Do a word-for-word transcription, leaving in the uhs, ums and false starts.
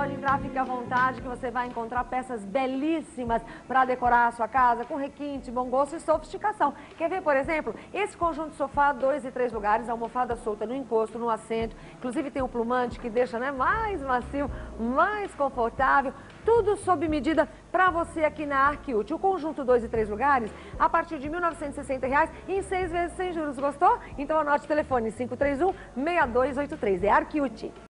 pode entrar, fique à vontade, que você vai encontrar peças belíssimas para decorar a sua casa, com requinte, bom gosto e sofisticação. Quer ver, por exemplo, esse conjunto de sofá, dois e três lugares, almofada solta no encosto, no assento, inclusive tem o plumante que deixa, né, mais macio, mais confortável, tudo sob medida para você aqui na Arquiute. O conjunto dois e três lugares, a partir de mil novecentos e sessenta reais, em seis vezes sem juros. Gostou? Então anote o telefone cinco três um, seis dois oito três. É Arquiute.